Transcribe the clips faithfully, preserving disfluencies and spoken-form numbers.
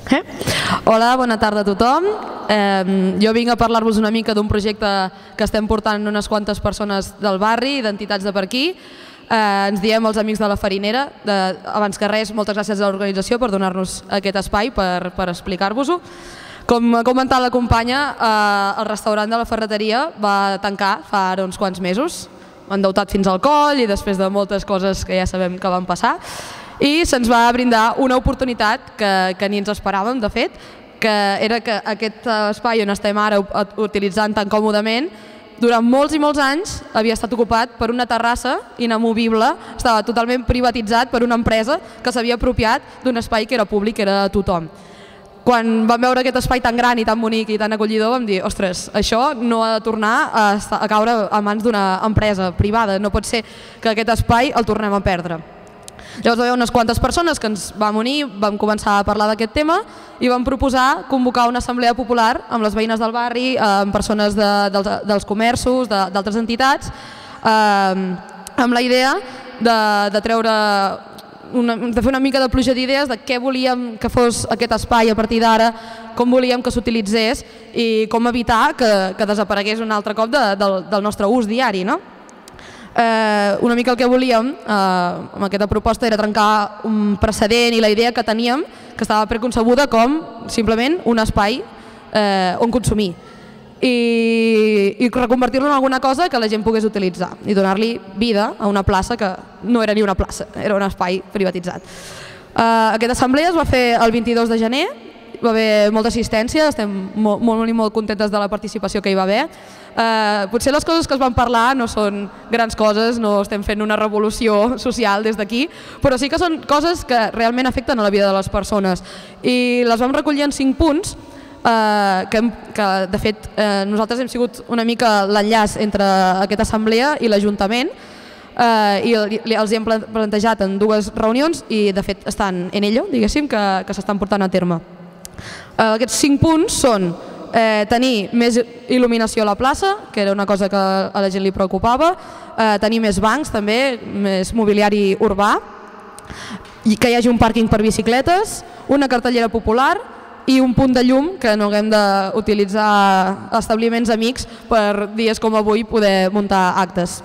Eh? Hola, bona tarda a tothom. Eh, jo vinc a parlar-vos una mica d'un projecte que estem portant unes quantes persones del barri, d'entitats de per aquí. Eh, ens diem els Amics de la Farinera. De, abans que res, moltes gràcies a l'organització per donar-nos aquest espai per, per explicar-vos-ho. Com ha comentat la companya, eh, el restaurant de la Ferreteria va tancar fa uns quants mesos, endeutat fins al coll i després de moltes coses que ja sabem que van passar. I se'ns va brindar una oportunitat que, que ni ens esperàvem, de fet, que era que aquest espai on estem ara utilitzant tan còmodament, durant molts i molts anys havia estat ocupat per una terrassa inamovible, estava totalment privatitzat per una empresa que s'havia apropiat d'un espai que era públic, que era de tothom. Quan vam veure aquest espai tan gran i tan bonic i tan acollidor vam dir, ostres, això no ha de tornar a, estar, a caure a mans d'una empresa privada, no pot ser que aquest espai el tornem a perdre. Llavors hi havia unes quantes persones que ens vam unir, vam començar a parlar d'aquest tema i vam proposar convocar una assemblea popular amb les veïnes del barri, amb persones de, dels, dels comerços, d'altres entitats, eh, amb la idea de, de treure una, de fer una mica de pluja d'idees de què volíem que fos aquest espai a partir d'ara, com volíem que s'utilitzés i com evitar que, que desaparegués un altre cop de, del, del nostre ús diari, no? Eh, una mica el que volíem eh, amb aquesta proposta era trencar un precedent i la idea que teníem, que estava preconcebuda com simplement un espai eh, on consumir i, i reconvertir-lo en alguna cosa que la gent pogués utilitzar i donar-li vida a una plaça que no era ni una plaça, era un espai privatitzat. Eh, aquesta assemblea es va fer el vint-i-dos de gener, va haver molta assistència, estem molt, molt, molt contentes de la participació que hi va haver. Eh, potser les coses que es van parlar no són grans coses, no estem fent una revolució social des d'aquí, però sí que són coses que realment afecten a la vida de les persones. I les vam recollir en cinc punts, eh, que, que de fet eh, nosaltres hem sigut una mica l'enllaç entre aquesta assemblea i l'Ajuntament, eh, i els hi hem plantejat en dues reunions i de fet estan en ello, diguéssim, que, que s'estan portant a terme. Eh, aquests cinc punts són Eh, tenir més il·luminació a la plaça, que era una cosa que a la gent li preocupava, eh, tenir més bancs també, més mobiliari urbà, i que hi hagi un pàrquing per bicicletes, una cartellera popular i un punt de llum que no haguem d'utilitzar establiments amics per dies com avui poder muntar actes.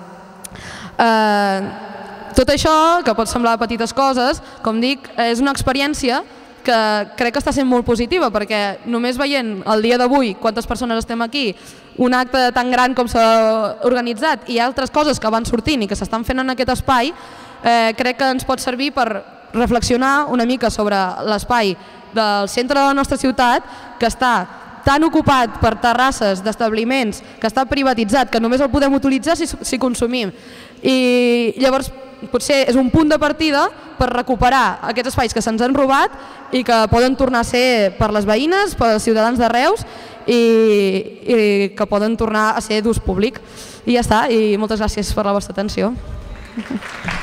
Eh, tot això, que pot semblar petites coses, com dic, és una experiència que crec que està sent molt positiva perquè només veient el dia d'avui quantes persones estem aquí, un acte tan gran com s'ha organitzat i altres coses que van sortint i que s'estan fent en aquest espai, eh, crec que ens pot servir per reflexionar una mica sobre l'espai del centre de la nostra ciutat que està tan ocupat per terrasses d'establiments, que està privatitzat, que només el podem utilitzar si, si consumim. I llavors potser és un punt de partida per recuperar aquests espais que se'ns han robat i que poden tornar a ser per les veïnes, pels ciutadans de Reus i, i que poden tornar a ser d'ús públic. I ja està, i moltes gràcies per la vostra atenció.